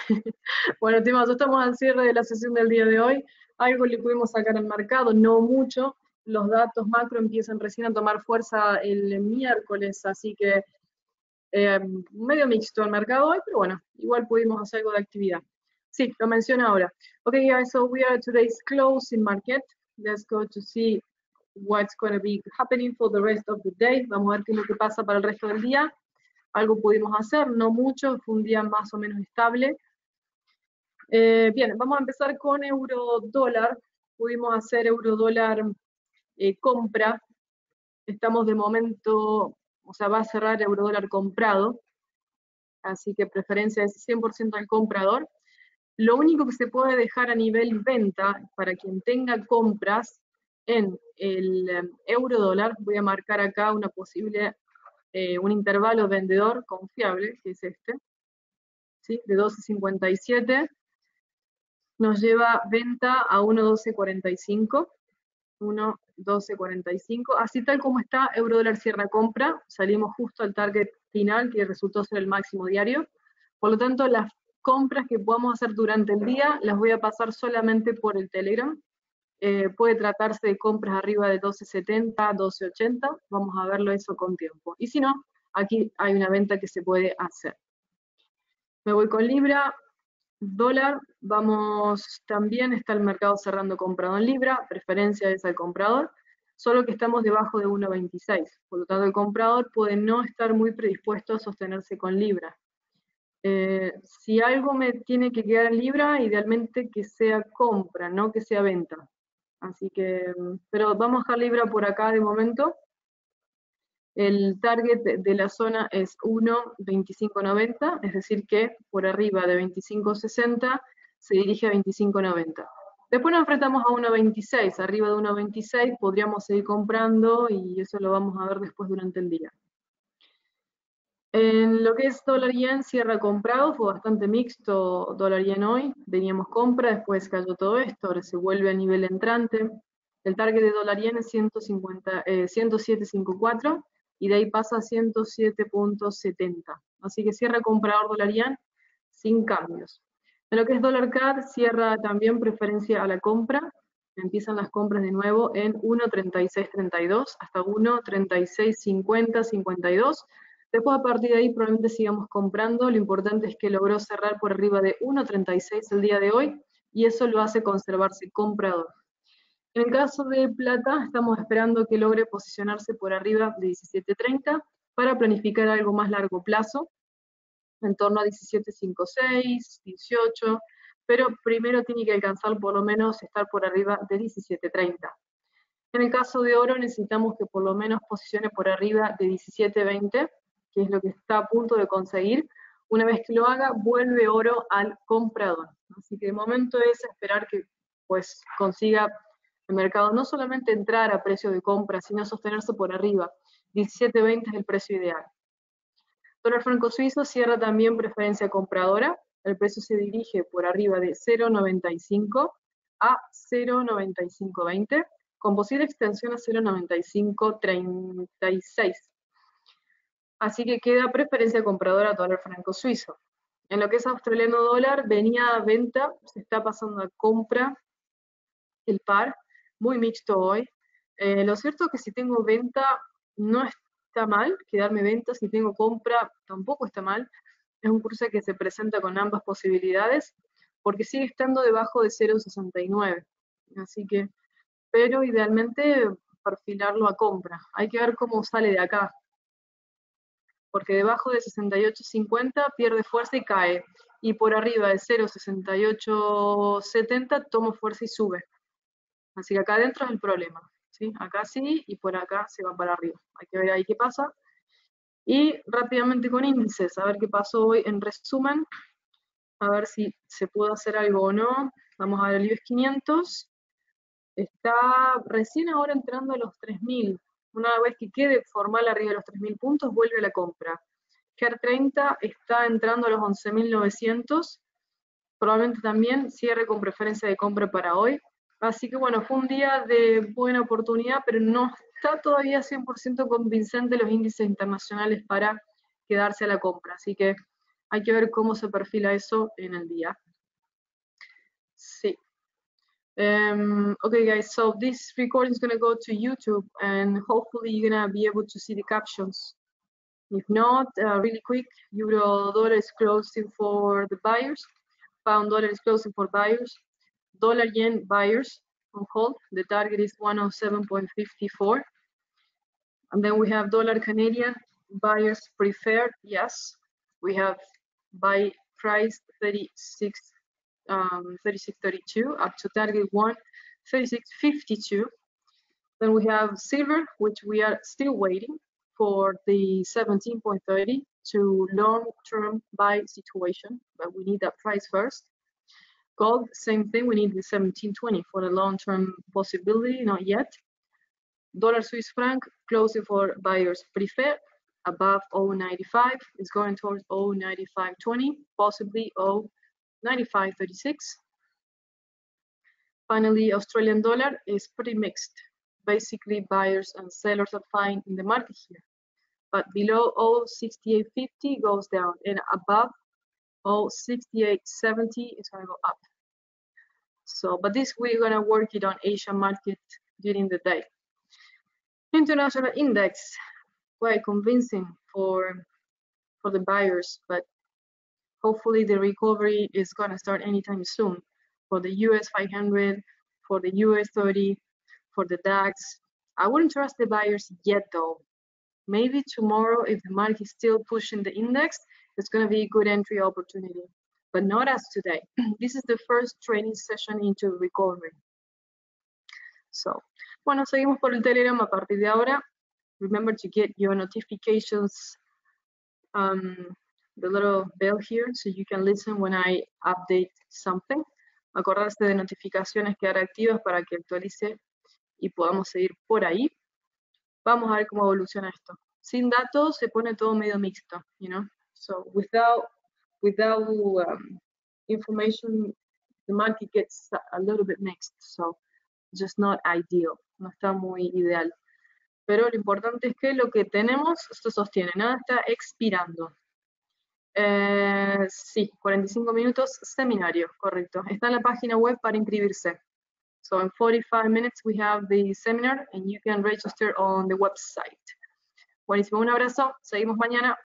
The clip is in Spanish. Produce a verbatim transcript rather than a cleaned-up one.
Bueno, Timazo, estamos al cierre de la sesión del día de hoy. Algo le pudimos sacar al mercado, no mucho. Los datos macro empiezan recién a tomar fuerza el miércoles, así que eh, medio mixto el mercado hoy, pero bueno, igual pudimos hacer algo de actividad. Sí, lo menciono ahora. Okay, guys, so we are today's closing market. Let's go to see what's going to be happening for the rest of the day. Vamos a ver qué es lo que pasa para el resto del día. Algo pudimos hacer, no mucho, fue un día más o menos estable. Eh, bien, vamos a empezar con euro dólar. Pudimos hacer euro dólar eh, compra. Estamos de momento, o sea, va a cerrar euro dólar comprado. Así que preferencia es cien por ciento al comprador. Lo único que se puede dejar a nivel venta para quien tenga compras en el eh, euro dólar, voy a marcar acá una posible, eh, un intervalo vendedor confiable, que es este, ¿sí? De doce cincuenta y siete. Nos lleva venta a uno doce cuarenta y cinco, uno doce cuarenta y cinco, así tal como está, euro dólar cierra compra, salimos justo al target final que resultó ser el máximo diario, por lo tanto las compras que podamos hacer durante el día las voy a pasar solamente por el Telegram. Eh, puede tratarse de compras arriba de doce setenta, doce ochenta, vamos a verlo eso con tiempo, y si no, aquí hay una venta que se puede hacer. Me voy con Libra. Dólar, vamos, también está el mercado cerrando comprado en Libra, preferencia es al comprador, solo que estamos debajo de uno veintiséis, por lo tanto el comprador puede no estar muy predispuesto a sostenerse con Libra. Eh, si algo me tiene que quedar en Libra, idealmente que sea compra, no que sea venta. Así que, pero vamos a dejar Libra por acá de momento. El target de la zona es uno veinticinco noventa, es decir que por arriba de veinticinco sesenta se dirige a veinticinco noventa. Después nos enfrentamos a uno veintiséis, arriba de uno veintiséis podríamos seguir comprando y eso lo vamos a ver después durante el día. En lo que es dólar yen, cierra comprado, fue bastante mixto dólar yen hoy, teníamos compra, después cayó todo esto, ahora se vuelve a nivel entrante. El target de dólar yen es ciento cincuenta, eh, ciento siete cincuenta y cuatro y de ahí pasa a ciento siete punto setenta. Así que cierra comprador dólar yen sin cambios. En lo que es dólar C A D, cierra también preferencia a la compra, empiezan las compras de nuevo en uno treinta y seis treinta y dos hasta uno treinta y seis cincuenta cincuenta y dos. Después a partir de ahí probablemente sigamos comprando, lo importante es que logró cerrar por arriba de uno treinta y seis el día de hoy y eso lo hace conservarse comprador. En el caso de plata, estamos esperando que logre posicionarse por arriba de diecisiete treinta para planificar algo más largo plazo, en torno a diecisiete cincuenta y seis, dieciocho, pero primero tiene que alcanzar por lo menos estar por arriba de diecisiete treinta. En el caso de oro necesitamos que por lo menos posicione por arriba de diecisiete veinte, que es lo que está a punto de conseguir. Una vez que lo haga, vuelve oro al comprador. Así que de momento es esperar que pues consiga el mercado no solamente entrar a precio de compra, sino sostenerse por arriba. diecisiete veinte es el precio ideal. Dólar franco suizo cierra también preferencia compradora. El precio se dirige por arriba de cero noventa y cinco a cero noventa y cinco veinte, con posible extensión a cero noventa y cinco treinta y seis. Así que queda preferencia compradora dólar franco suizo. En lo que es australiano dólar, venía a venta, se está pasando a compra el par, muy mixto hoy. Eh, lo cierto es que si tengo venta, no está mal quedarme venta, si tengo compra, tampoco está mal. Es un cruce que se presenta con ambas posibilidades, porque sigue estando debajo de cero sesenta y nueve. Así que, pero idealmente perfilarlo a compra. Hay que ver cómo sale de acá, porque debajo de sesenta y ocho cincuenta pierde fuerza y cae, y por arriba de cero sesenta y ocho setenta toma fuerza y sube. Así que acá adentro es el problema, ¿sí? Acá sí, y por acá se va para arriba. Hay que ver ahí qué pasa. Y rápidamente con índices, a ver qué pasó hoy en resumen, a ver si se pudo hacer algo o no. Vamos a ver el I B E X quinientos. Está recién ahora entrando a los tres mil. Una vez que quede formal arriba de los tres mil puntos, vuelve a la compra. G E R treinta está entrando a los once mil novecientos. Probablemente también cierre con preferencia de compra para hoy. Así que bueno, fue un día de buena oportunidad, pero no está todavía cien por ciento convincente los índices internacionales para quedarse a la compra. Así que Hay que ver cómo se perfila eso en el día. Sí. Um, okay, guys, so this recording is going to go to YouTube, and hopefully you're going to be able to see the captions. If not, uh, really quick, euro dollar is closing for the buyers, pound dollar is closing for buyers, dollar yen buyers on hold, the target is one oh seven point five four, and then we have dollar Canadian buyers preferred, yes, we have buy price thirty-six um, thirty-six thirty-two up to target one thirty-six fifty-two. Then we have silver, which we are still waiting for the seventeen point thirty to long-term buy situation, but we need that price first. Gold, same thing, we need the seventeen twenty for the long-term possibility, not yet. Dollar Swiss franc closing for buyers preferred above zero ninety-five, it's going towards zero ninety-five twenty, possibly zero ninety-five thirty-six. Finally, Australian dollar is pretty mixed. Basically, buyers and sellers are fine in the market here. But below zero sixty-eight fifty goes down, and above zero sixty-eight seventy is gonna go up. So, but this we're gonna work it on Asian market during the day. International index, quite convincing for for the buyers, but hopefully the recovery is gonna start anytime soon. For the U S five hundred, for the U S thirty, for the DAX. I wouldn't trust the buyers yet though. Maybe tomorrow, if the market is still pushing the index, it's gonna be a good entry opportunity, but not as today. This is the first training session into recovery. So, bueno, seguimos por el Telegram a partir de ahora. Remember to get your notifications, um, the little bell here, so you can listen when I update something. Acordarse de notificaciones quedar activas para que actualice y podamos seguir por ahí. Vamos a ver cómo evoluciona esto. Sin datos se pone todo medio mixto, you know. So without without um, information, the market gets a little bit mixed. So just not ideal. No está muy ideal. Pero lo importante es que lo que tenemos se sostiene. Nada está expirando. Eh, sí, cuarenta y cinco minutos, seminario, correcto. Está en la página web para inscribirse. So in forty-five minutes we have the seminar and you can register on the website. Buenísimo, un abrazo, seguimos mañana.